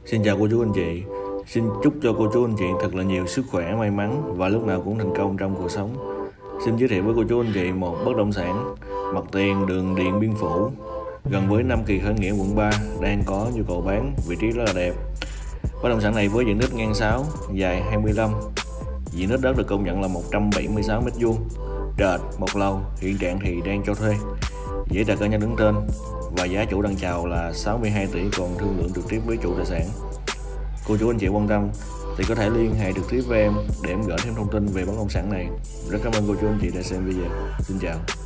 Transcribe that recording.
Xin chào cô chú anh chị. Xin chúc cho cô chú anh chị thật là nhiều sức khỏe, may mắn và lúc nào cũng thành công trong cuộc sống. Xin giới thiệu với cô chú anh chị một bất động sản mặt tiền đường Điện Biên Phủ, gần với Nam Kỳ Khởi Nghĩa quận 3, đang có nhu cầu bán, vị trí rất là đẹp. Bất động sản này với diện tích ngang 6, dài 25, diện tích đất được công nhận là 176 m², trệt một lầu, hiện trạng thì đang cho thuê, giấy tờ cá nhân đứng tên và giá chủ đang chào là 62 tỷ, còn thương lượng trực tiếp với chủ tài sản. Cô chú anh chị quan tâm thì có thể liên hệ trực tiếp với em để em gửi thêm thông tin về bất động sản này. Rất cảm ơn cô chú anh chị đã xem video. Xin chào.